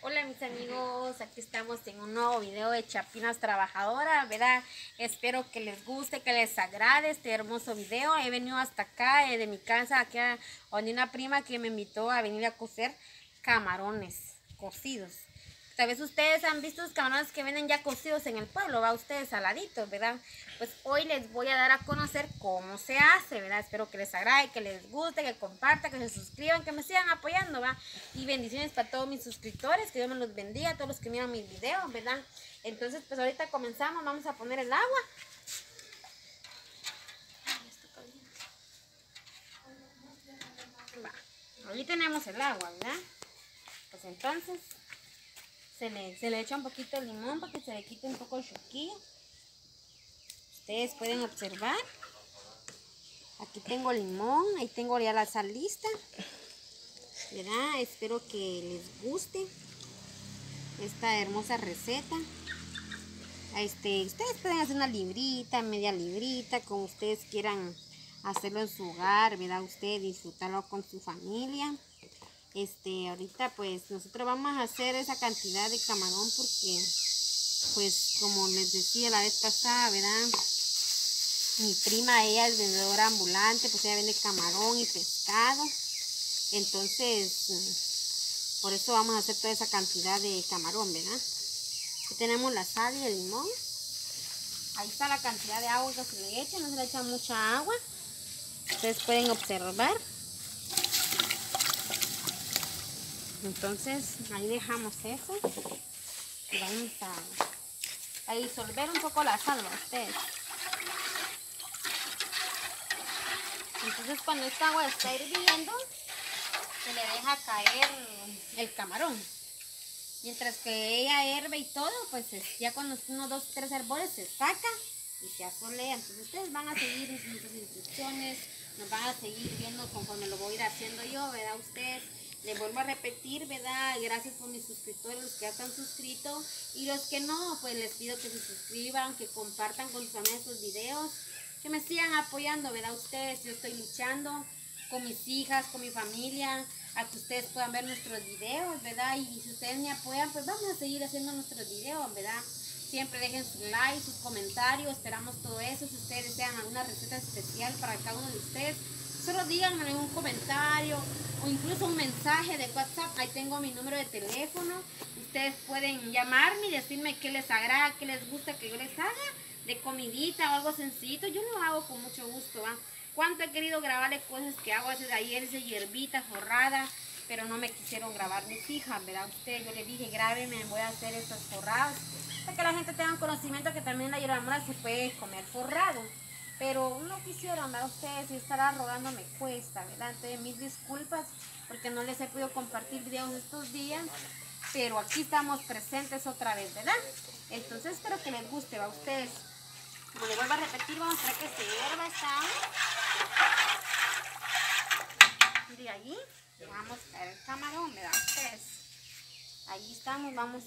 Hola mis amigos, aquí estamos en un nuevo video de Chapinas Trabajadora, ¿verdad? Espero que les guste, que les agrade este hermoso video. He venido hasta acá de mi casa, aquí a donde una prima que me invitó a venir a cocer camarones cocidos. Tal vez ustedes han visto los camarones que venden ya cocidos en el pueblo, va, ustedes saladitos, ¿verdad? Pues hoy les voy a dar a conocer cómo se hace, ¿verdad? Espero que les agrade, que les guste, que compartan, que se suscriban, que me sigan apoyando, ¿va? Y bendiciones para todos mis suscriptores, que Dios me los bendiga, a todos los que miran mis videos, ¿verdad? Entonces, pues ahorita comenzamos, vamos a poner el agua. Va, ahí tenemos el agua, ¿verdad? Pues entonces se le echa un poquito de limón para que se le quite un poco el choquillo. Ustedes pueden observar. Aquí tengo limón, ahí tengo ya la sal lista, ¿verdad? Espero que les guste esta hermosa receta. Ustedes pueden hacer una librita, media librita, como ustedes quieran hacerlo en su hogar, ¿verdad? Ustedes disfrutarlo con su familia. Ahorita pues nosotros vamos a hacer esa cantidad de camarón porque, pues como les decía la vez pasada, ¿verdad? Mi prima, ella es vendedora ambulante, pues ella vende camarón y pescado. Entonces, por eso vamos a hacer toda esa cantidad de camarón, ¿verdad? Aquí tenemos la sal y el limón. Ahí está la cantidad de agua que se le echa, no se le echa mucha agua. Ustedes pueden observar. Entonces, ahí dejamos eso. Y vamos a disolver un poco la sal, ¿va? Ustedes. Entonces, cuando esta agua está hirviendo, se le deja caer el camarón. Mientras que ella hierve y todo, pues ya con los 1, 2, 3 hervores se saca y se asolea. Entonces ustedes van a seguir nuestras instrucciones, nos van a seguir viendo conforme lo voy a ir haciendo yo, ¿verdad? Ustedes, les vuelvo a repetir, ¿verdad? Gracias por mis suscriptores, los que ya están suscritos, y los que no, pues les pido que se suscriban, que compartan con sus amigos estos videos, que me sigan apoyando, ¿verdad? Ustedes, yo estoy luchando con mis hijas, con mi familia, a que ustedes puedan ver nuestros videos, ¿verdad? Y si ustedes me apoyan, pues vamos a seguir haciendo nuestros videos, ¿verdad? Siempre dejen su like, sus comentarios, esperamos todo eso. Si ustedes desean alguna receta especial para cada uno de ustedes, solo díganme en un comentario o incluso un mensaje de WhatsApp. Ahí tengo mi número de teléfono. Ustedes pueden llamarme y decirme qué les agrada, qué les gusta que yo les haga de comidita o algo sencillito. Yo lo hago con mucho gusto, ¿va? Cuánto he querido grabarles cosas que hago hace de ayer, esa hierbita forrada, pero no me quisieron grabar mis hijas, ¿verdad? Ustedes, yo les dije, grábenme, voy a hacer estas forradas, para que la gente tenga conocimiento que también la hierba mora se puede comer forrado. Pero no quisieron, ¿verdad? Ustedes, y estará rogando me cuesta, ¿verdad? Entonces, mis disculpas, porque no les he podido compartir videos estos días, pero aquí estamos presentes otra vez, ¿verdad? Entonces, espero que les guste, ¿va? Ustedes, como les vuelvo a repetir, vamos a esperar que se hierva esta agua. De allí vamos a caer el camarón, ¿verdad? Ustedes, ahí estamos, vamos.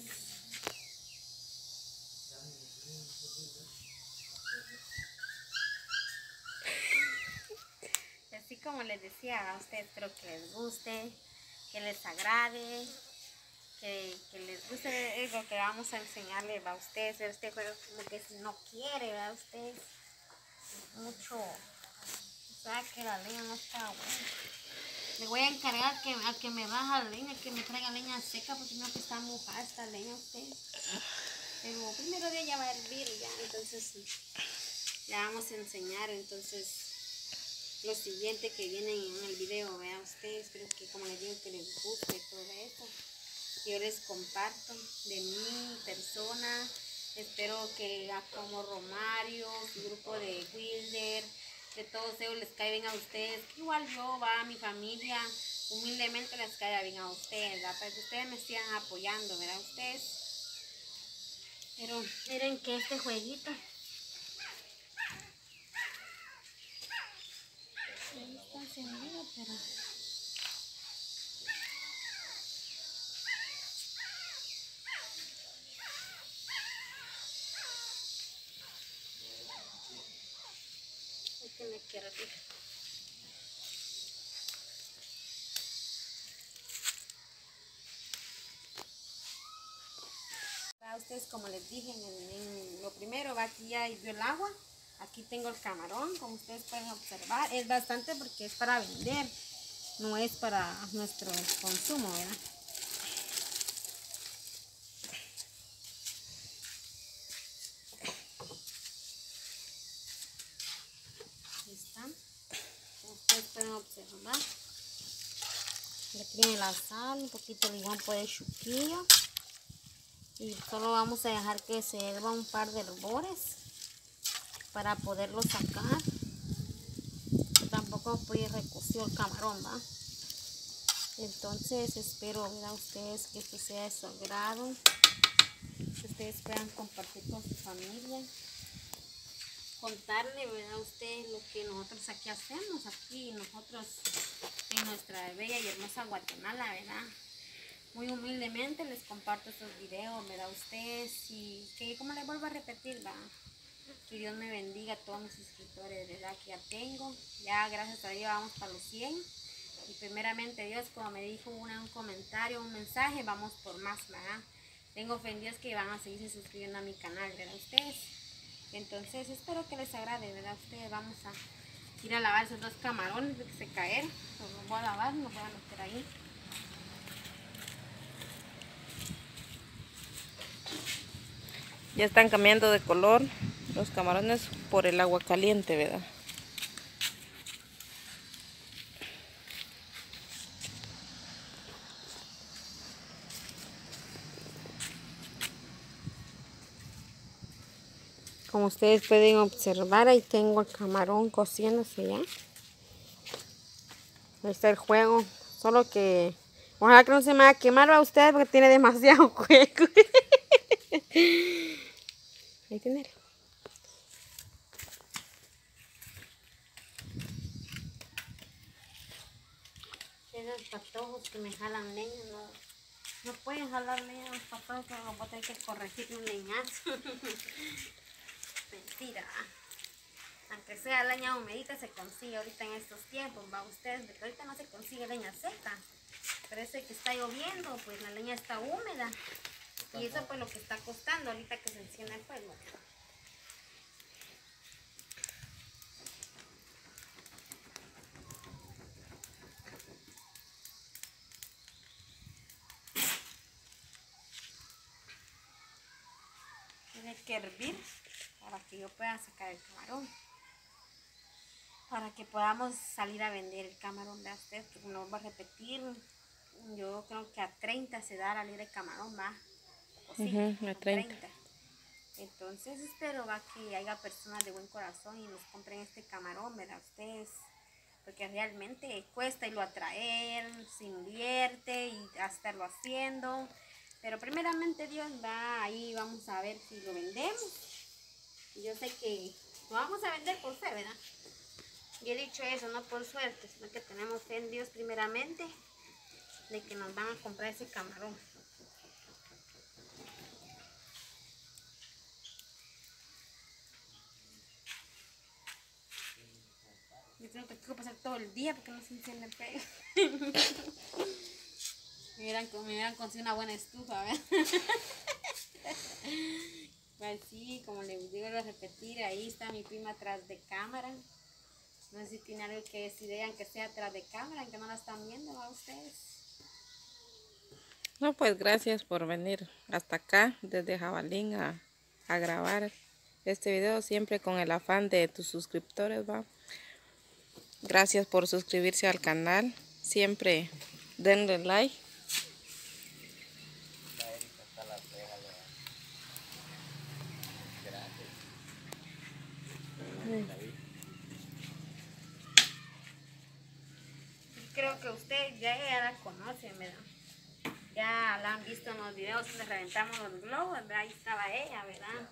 Así como les decía a ustedes, espero que les guste, que les agrade, que les guste lo que vamos a enseñarles a ustedes. Este juego como que si no quiere, ¿verdad? Ustedes, mucho, o sea que la leña no está buena. Le voy a encargar a que me baja la leña, que me traiga leña seca, porque no que está mojada esta leña ustedes. Pero primero día ya va a hervir ya, entonces le vamos a enseñar entonces lo siguiente que viene en el video, vean ustedes. Espero que, como les digo, que les guste todo esto. Yo les comparto de mi persona. Espero que como Romario, su grupo de Wilder, de todos ellos les caiga bien a ustedes. Que igual yo, va, a mi familia, humildemente les caiga bien a ustedes, ¿verdad? Para que ustedes me sigan apoyando, ¿verdad? Ustedes. Pero miren que este jueguito ahí está encendido, pero es que me quiero ir. Ustedes, como les dije, en lo primero, va aquí ya hirvió el agua. Aquí tengo el camarón, como ustedes pueden observar. Es bastante porque es para vender, no es para nuestro consumo, ¿verdad? Ahí está. Como ustedes pueden observar. Le tiene la sal, un poquito de limón por el chuquillo. Y solo vamos a dejar que se hierva un par de hervores para poderlo sacar. Tampoco pues recocido el camarón, ¿va? Entonces espero, ¿verdad? Ustedes que esto sea de su agrado, que ustedes puedan compartir con su familia, contarle, ¿verdad? Ustedes lo que nosotros aquí hacemos, aquí nosotros en nuestra bella y hermosa Guatemala, ¿verdad? Muy humildemente les comparto estos videos, ¿verdad? Ustedes, y que como les vuelvo a repetir, ¿verdad? Que Dios me bendiga a todos mis suscriptores, ¿verdad? Que ya tengo, ya gracias a Dios vamos para los 100. Y primeramente Dios, como me dijo un comentario, un mensaje, vamos por más, ¿verdad? Tengo fe en Dios que van a seguirse suscribiendo a mi canal, ¿verdad? Ustedes. Entonces espero que les agrade, ¿verdad? Ustedes vamos a ir a lavar esos dos camarones de que se caer. Los voy a lavar, los voy a meter ahí. Ya están cambiando de color los camarones por el agua caliente, ¿verdad? Como ustedes pueden observar, ahí tengo el camarón cociéndose ya. Ahí está el juego. Solo que ojalá que no se me vaya a quemar a ustedes porque tiene demasiado juego. Ahí tiene. Esos patojos que me jalan leña, no pueden jalar leña los patojos, pero los voy a tener que corregir un leñazo. Mentira. Aunque sea leña humedita se consigue ahorita en estos tiempos, va ustedes, porque ahorita no se consigue leña seca. Parece que está lloviendo, pues la leña está húmeda. Y eso pues lo que está costando ahorita que se encienda el fuego. Tiene que hervir para que yo pueda sacar el camarón. Para que podamos salir a vender el camarón de ustedes, porque no voy a repetir. Yo creo que a 30 se da la libre de camarón, va. O sí, A 30. Entonces espero va que haya personas de buen corazón y nos compren este camarón, ¿verdad? Ustedes, porque realmente cuesta irlo a traer, se invierte y a estarlo haciendo. Pero primeramente Dios va, ahí vamos a ver si lo vendemos. Y yo sé que lo vamos a vender por fe, ¿verdad? Y he dicho eso, no por suerte, sino que tenemos fe en Dios primeramente, de que nos van a comprar ese camarón. Yo creo que tengo que pasar todo el día porque no se enciende el pelo. me hubieran conseguido una buena estufa, ¿verdad? Pues sí, como les digo, lo repetir, ahí está mi prima atrás de cámara. No sé si tiene algo que decir, que sea atrás de cámara, que no la están viendo a ustedes. No, pues gracias por venir hasta acá, desde Jabalín, a grabar este video, siempre con el afán de tus suscriptores, ¿va? Gracias por suscribirse al canal, siempre denle like. Creo que ustedes ya la conocen, ¿verdad? Ya la han visto en los videos donde reventamos los globos, ¿verdad? Ahí estaba ella, ¿verdad?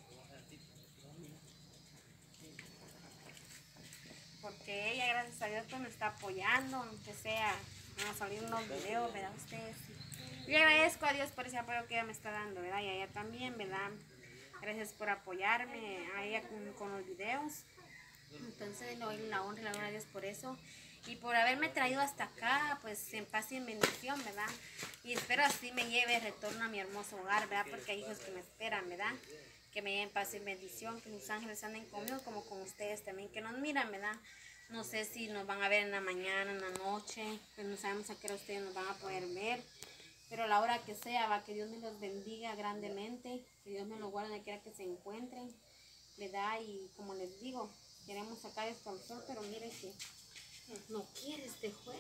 Porque ella, gracias a Dios, pues me está apoyando, aunque sea a salir unos videos, ¿verdad? Ustedes. Yo agradezco a Dios por ese apoyo que ella me está dando, ¿verdad? Y a ella también, ¿verdad? Gracias por apoyarme a ella con los videos. Entonces le doy la honra y la gloria a Dios por eso. y por haberme traído hasta acá, pues en paz y en bendición, ¿verdad? Y espero así me lleve retorno a mi hermoso hogar, ¿verdad? Porque hay hijos que me esperan, ¿verdad? Que me lleven paz y bendición, que mis ángeles anden conmigo como con ustedes también, que nos miran, ¿verdad? No sé si nos van a ver en la mañana, en la noche, pues no sabemos a qué hora ustedes nos van a poder ver, pero a la hora que sea, va, que Dios me los bendiga grandemente, que Dios me los guarde donde quiera que se encuentren, ¿verdad? Y como les digo, queremos sacar esto al sol, pero miren que no quiere este juego.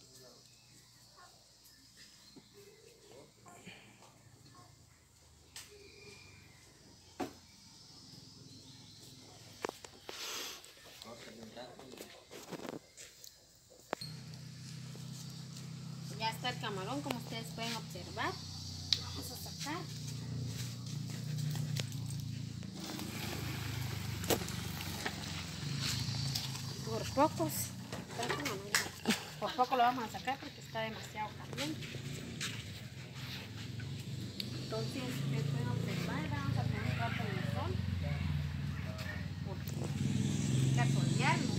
Ya está el camarón, como ustedes pueden observar. Vamos a sacar. Por pocos. Por poco lo vamos a sacar porque está demasiado caliente. Entonces, ustedes pueden observar, vamos a poner un rato en el sol. Porque hay que solearlo.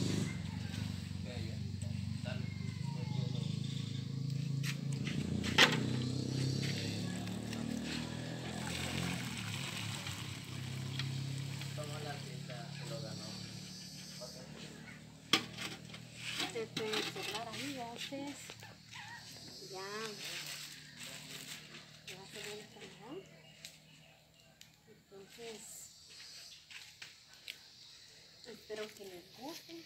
Ustedes pueden observar ahí, ya ustedes. Ya va a ser el camarón. Entonces, espero que les guste.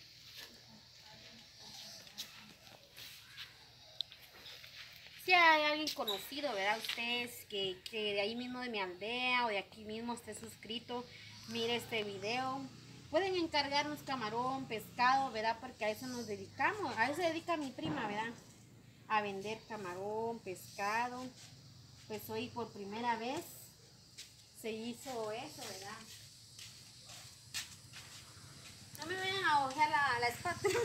Si hay alguien conocido, ¿verdad? Ustedes que de ahí mismo de mi aldea o de aquí mismo esté suscrito, mire este video. Pueden encargarnos camarón, pescado, ¿verdad? Porque a eso nos dedicamos. A eso se dedica mi prima, ¿verdad? A vender camarón, pescado. Pues hoy por primera vez se hizo eso, ¿verdad? No me vayan a ojear la espátula.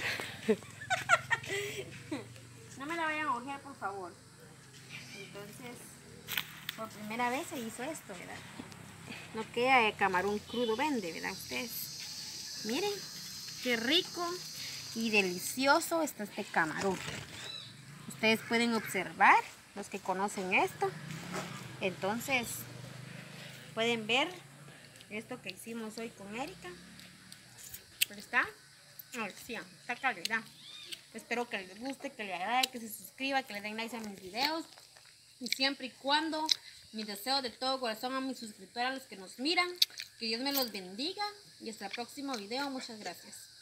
No me la vayan a ojear, por favor. Entonces, por primera vez se hizo esto, ¿verdad? No queda de camarón crudo vende, ¿verdad? Ustedes miren qué rico y delicioso está este camarón. Ustedes pueden observar, los que conocen esto. Entonces, pueden ver esto que hicimos hoy con Erika. Pero está, sí, está calidad. Espero que les guste, que les agrade, que se suscriba, que le den like a mis videos. Y siempre y cuando, mis deseos de todo corazón a mis suscriptores, a los que nos miran, que Dios me los bendiga. Y hasta el próximo video. Muchas gracias.